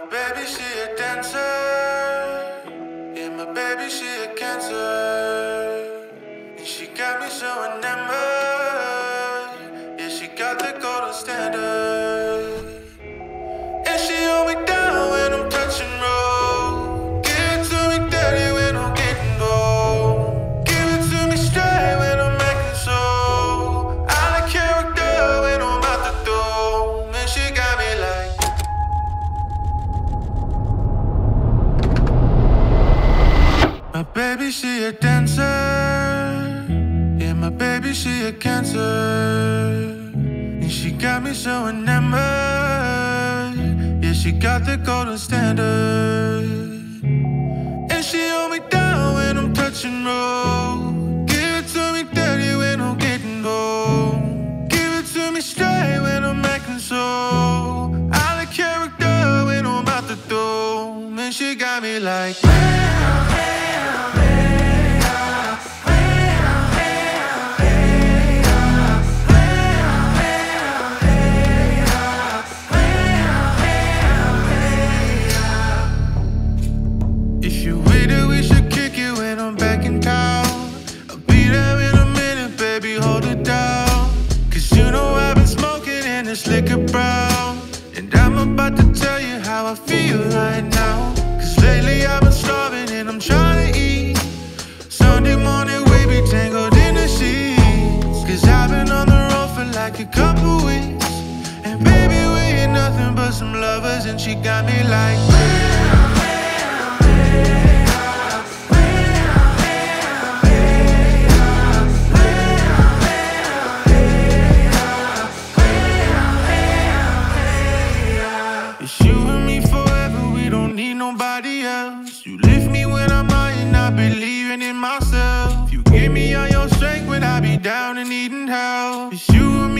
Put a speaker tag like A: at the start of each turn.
A: baby, she a dancer. Yeah, my baby, she a cancer. And she got me so enamored. Yeah, she got the golden standard. And she hold me down when I'm touching road. Give it to me dirty when I'm getting gold. Give it to me straight when I'm acting so out of character when I'm out the door. And she got me like, my baby, she a dancer. Yeah, my baby, she a cancer. And she got me so enamored. Yeah, she got the golden standard. And she hold me down when I'm touching road. Give it to me dirty when I'm getting gold. Give it to me straight when I'm acting so out of character when I'm out the door. And she got me like, if you with it, we should kick it when I'm back in town. I'll be there in a minute, baby, hold it down. Cause you know I've been smoking and it's liquor brown. And I'm about to tell you how I feel right now. Cause lately I've been starving and I'm trying to eat. Sunday morning we be tangled in the sheets. Cause I've been on the road for like a couple weeks. And baby, we ain't nothing but some lovers. And she got me like, it's you and me forever, we don't need nobody else. You lift me when I'm high and I believing in myself. You give me all your strength when I be down and needing help. It's you and me